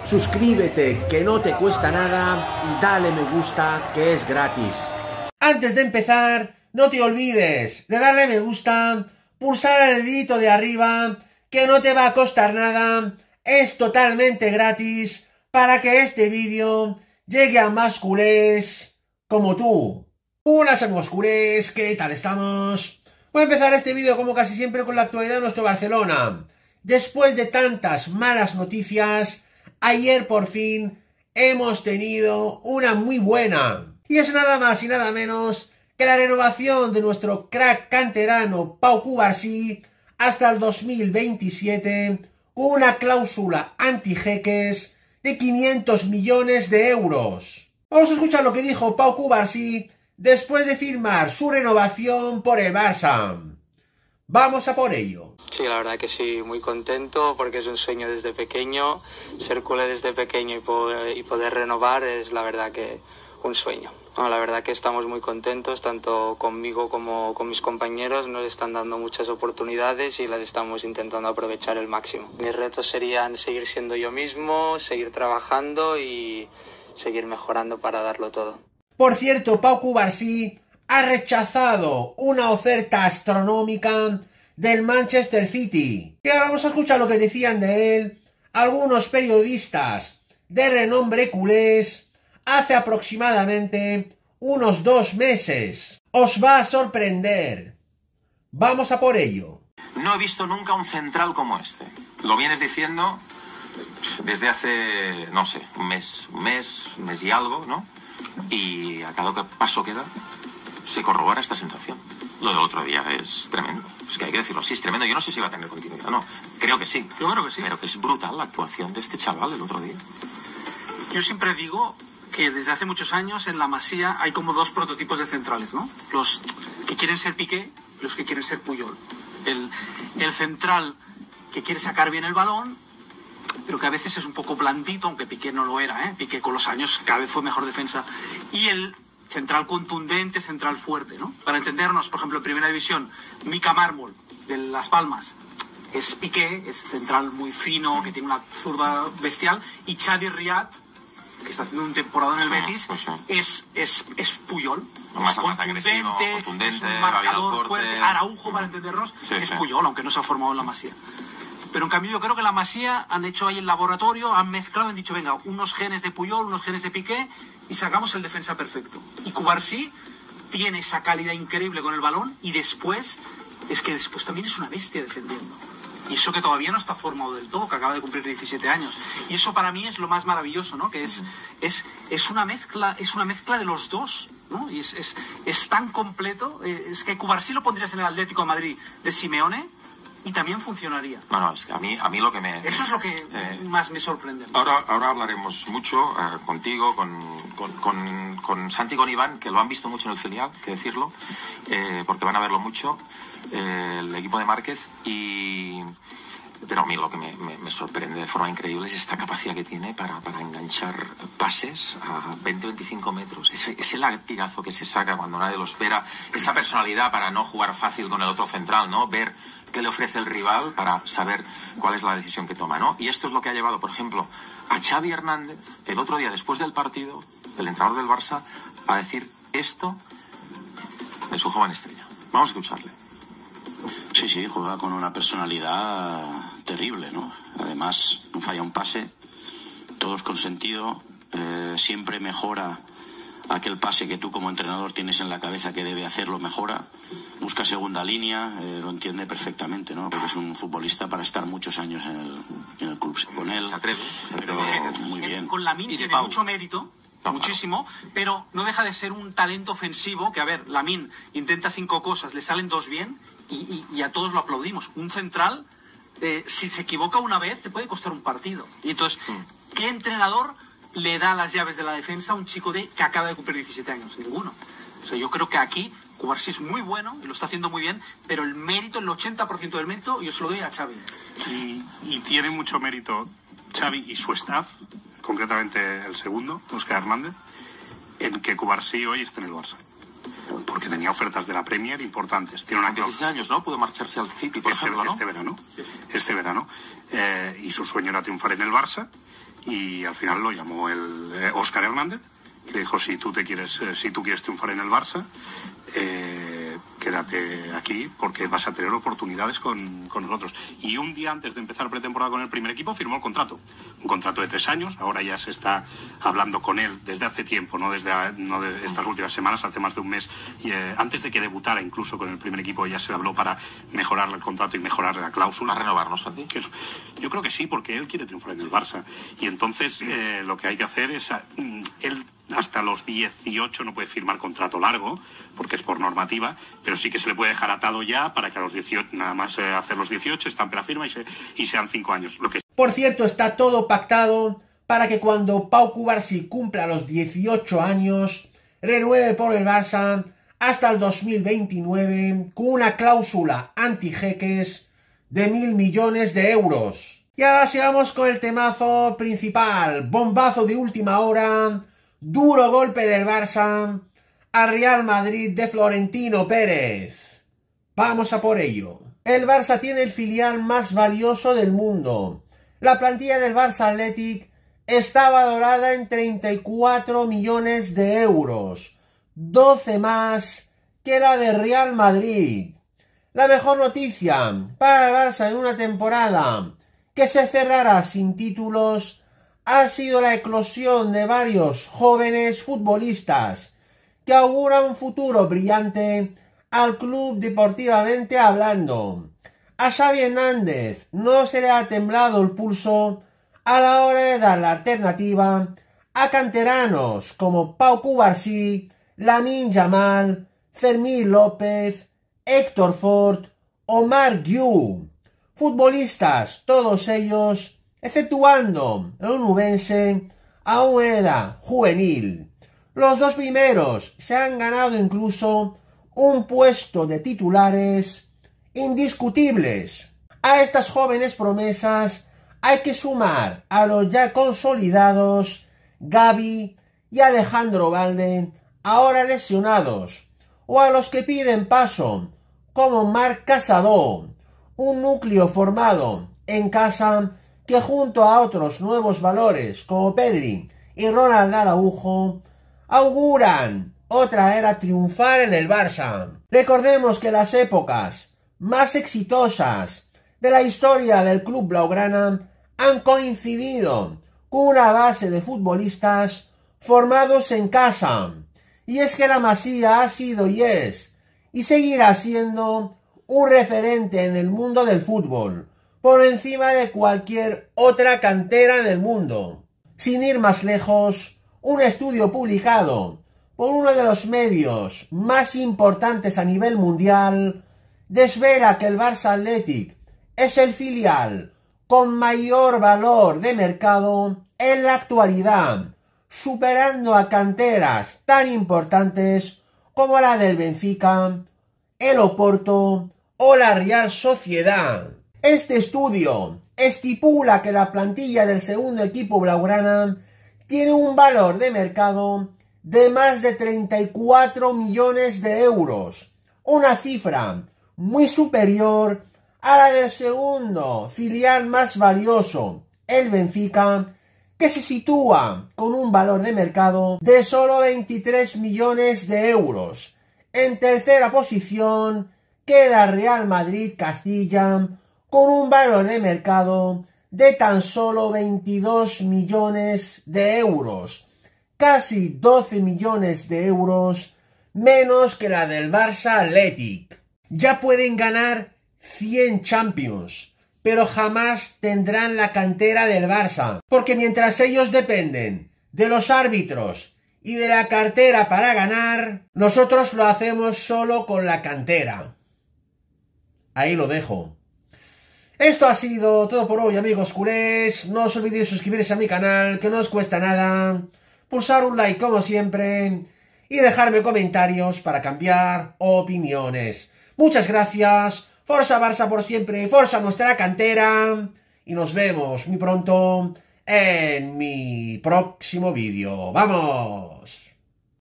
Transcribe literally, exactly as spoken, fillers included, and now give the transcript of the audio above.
suscríbete que no te cuesta nada y dale me gusta que es gratis. Antes de empezar, no te olvides de darle me gusta, pulsar el dedito de arriba, que no te va a costar nada, es totalmente gratis para que este vídeo llegue a más culés como tú. Hola amigos culés, ¿qué tal estamos? Voy a empezar este vídeo como casi siempre con la actualidad de nuestro Barcelona. Después de tantas malas noticias, ayer por fin hemos tenido una muy buena. Y es nada más y nada menos que la renovación de nuestro crack canterano Pau Cubarsí hasta el dos mil veintisiete con una cláusula anti-jeques de quinientos millones de euros. Vamos a escuchar lo que dijo Pau Cubarsí después de firmar su renovación por el Barça. Vamos a por ello. Sí, la verdad que sí, muy contento porque es un sueño desde pequeño. Ser culé desde pequeño y poder, y poder renovar es la verdad que un sueño. No, la verdad que estamos muy contentos, tanto conmigo como con mis compañeros. Nos están dando muchas oportunidades y las estamos intentando aprovechar el máximo. Mis retos serían seguir siendo yo mismo, seguir trabajando y seguir mejorando para darlo todo. Por cierto, Pau Cubarsí ha rechazado una oferta astronómica del Manchester City. Y ahora vamos a escuchar lo que decían de él algunos periodistas de renombre culés hace aproximadamente unos dos meses. Os va a sorprender. Vamos a por ello. No he visto nunca un central como este. Lo vienes diciendo desde hace, no sé, un mes, un mes, un mes y algo, ¿no? Y a cada paso que da se corrobora esta sensación. Lo del otro día es tremendo. Es que hay que decirlo así, es tremendo. Yo no sé si va a tener continuidad o no. Creo que sí. Yo creo que sí. Pero que es brutal la actuación de este chaval el otro día. Yo siempre digo que desde hace muchos años en la Masía hay como dos prototipos de centrales, ¿no? Los que quieren ser Piqué y los que quieren ser Puyol. El, el central que quiere sacar bien el balón, pero que a veces es un poco blandito, aunque Piqué no lo era, ¿eh? Piqué con los años cada vez fue mejor defensa. Y el central contundente, central fuerte, ¿no? Para entendernos, por ejemplo, en Primera División, Mika Mármol, de Las Palmas, es Piqué, es central muy fino, que tiene una zurda bestial, y Xavi Riad, que está haciendo un temporada en el sí, Betis, pues sí. es, es, es Puyol. Más, es más agresivo, contundente, es un marcador fuerte. fuerte. Araujo, para entendernos, sí, es sí. Puyol, aunque no se ha formado en la Masía. Pero en cambio yo creo que la Masía han hecho ahí el laboratorio, han mezclado, han dicho, venga, unos genes de Puyol, unos genes de Piqué, y sacamos el defensa perfecto. Y Cubarsí tiene esa calidad increíble con el balón, y después, es que después también es una bestia defendiendo. Y eso que todavía no está formado del todo, que acaba de cumplir diecisiete años. Y eso para mí es lo más maravilloso, ¿no? Que es, es, es una mezcla, es una mezcla de los dos, ¿no? Y es, es, es tan completo, es que Cubarsí lo pondrías en el Atlético de Madrid de Simeone, y también funcionaría. No, no, es que a mí, a mí lo que me... Eso es lo que eh, más me sorprende. Ahora, ahora hablaremos mucho eh, contigo, con, con, con, con Santi y con Iván, que lo han visto mucho en el filial, que decirlo, eh, porque van a verlo mucho, eh, el equipo de Márquez, y... Pero a mí lo que me, me, me sorprende de forma increíble es esta capacidad que tiene para, para enganchar pases a veinte a veinticinco metros. Ese, ese latigazo que se saca cuando nadie lo espera, esa personalidad para no jugar fácil con el otro central, ¿no? Ver qué le ofrece el rival para saber cuál es la decisión que toma, ¿no? Y esto es lo que ha llevado, por ejemplo, a Xavi Hernández, el otro día después del partido, el entrenador del Barça, a decir esto de su joven estrella. Vamos a escucharle. Sí, sí, juega con una personalidad terrible, ¿no? Además, no falla un pase, todos con sentido, eh, siempre mejora aquel pase que tú como entrenador tienes en la cabeza que debe hacerlo, mejora, busca segunda línea, eh, lo entiende perfectamente, ¿no? Porque es un futbolista para estar muchos años en el, en el club. Con él, pero muy bien. Con Lamine tiene Pau. mucho mérito. No, muchísimo, claro. Pero no deja de ser un talento ofensivo que, a ver, Lamine intenta cinco cosas, le salen dos bien y, y, y a todos lo aplaudimos. Un central, eh, si se equivoca una vez, te puede costar un partido. Y entonces, mm. ¿qué entrenador le da las llaves de la defensa a un chico de que acaba de cumplir diecisiete años? Ninguno. O sea, yo creo que aquí Cubarsí es muy bueno y lo está haciendo muy bien, pero el mérito, el ochenta por ciento del mérito, yo se lo doy a Xavi. Y, y tiene mucho mérito Xavi y su staff, concretamente el segundo, Óscar Hernández, en que Cubarsí hoy esté en el Barça. Porque tenía ofertas de la Premier importantes. Tiene una dieciséis años, ¿no? Pudo marcharse al City, por este, ejemplo, ¿no? Este verano. Este verano. Eh, y su sueño era triunfar en el Barça. y al final lo llamó el eh, Óscar Hernández, y le dijo, si tú te quieres, eh, si tú quieres triunfar en el Barça, eh, quédate aquí porque vas a tener oportunidades con, con nosotros. Y un día antes de empezar pretemporada con el primer equipo firmó el contrato, un contrato de tres años. Ahora ya se está hablando con él desde hace tiempo, no desde no de estas últimas semanas, hace más de un mes, y, eh, antes de que debutara incluso con el primer equipo ya se habló para mejorar el contrato y mejorar la cláusula. ¿A renovarnos a ti? Yo creo que sí, porque él quiere triunfar en el Barça, y entonces eh, lo que hay que hacer es mm, él hasta los dieciocho no puede firmar contrato largo, porque es por normativa, pero sí que se le puede dejar atado ya para que a los dieciocho, nada más eh, hacer los dieciocho, estampe la firma y, se, y sean cinco años. Lo que... Por cierto, está todo pactado para que cuando Pau Cubarsí cumpla los dieciocho años, renueve por el Barça hasta el dos mil veintinueve con una cláusula anti-jeques de mil millones de euros. Y ahora sigamos con el temazo principal, bombazo de última hora, duro golpe del Barça al Real Madrid de Florentino Pérez. Vamos a por ello. El Barça tiene el filial más valioso del mundo. La plantilla del Barça Athletic está valorada en treinta y cuatro millones de euros, doce más que la de Real Madrid. La mejor noticia para el Barça en una temporada que se cerrará sin títulos ha sido la eclosión de varios jóvenes futbolistas que auguran un futuro brillante al club deportivamente hablando. A Xavi Hernández no se le ha temblado el pulso a la hora de dar la alternativa a canteranos como Pau Cubarsí, Lamine Yamal, Fermín López, Héctor Ford o Marc Guiu. Futbolistas, todos ellos, exceptuando el onubense, a una edad juvenil. Los dos primeros se han ganado incluso un puesto de titulares indiscutibles. A estas jóvenes promesas hay que sumar a los ya consolidados Gavi y Alejandro Balde, ahora lesionados, o a los que piden paso, como Marc Casado, un núcleo formado en casa que junto a otros nuevos valores como Pedri y Ronald Araujo auguran otra era triunfal en el Barça. Recordemos que las épocas más exitosas de la historia del club blaugrana han coincidido con una base de futbolistas formados en casa. Y es que la Masía ha sido y es, y seguirá siendo, un referente en el mundo del fútbol, por encima de cualquier otra cantera del mundo. Sin ir más lejos, un estudio publicado por uno de los medios más importantes a nivel mundial desvela que el Barça Athletic es el filial con mayor valor de mercado en la actualidad, superando a canteras tan importantes como la del Benfica, el Oporto o la Real Sociedad. Este estudio estipula que la plantilla del segundo equipo blaugrana tiene un valor de mercado de más de treinta y cuatro millones de euros, una cifra muy superior a la del segundo filial más valioso, el Benfica, que se sitúa con un valor de mercado de solo veintitrés millones de euros. En tercera posición queda Real Madrid Castilla con un valor de mercado de tan solo veintidós millones de euros, casi doce millones de euros menos que la del Barça Athletic. Ya pueden ganar cien Champions, pero jamás tendrán la cantera del Barça, porque mientras ellos dependen de los árbitros y de la cartera para ganar, nosotros lo hacemos solo con la cantera. Ahí lo dejo. Esto ha sido todo por hoy, amigos culés. No os olvidéis suscribiros a mi canal, que no os cuesta nada. Pulsar un like como siempre y dejarme comentarios para cambiar opiniones. Muchas gracias. Forza Barça por siempre, forza nuestra cantera. Y nos vemos muy pronto en mi próximo vídeo. ¡Vamos!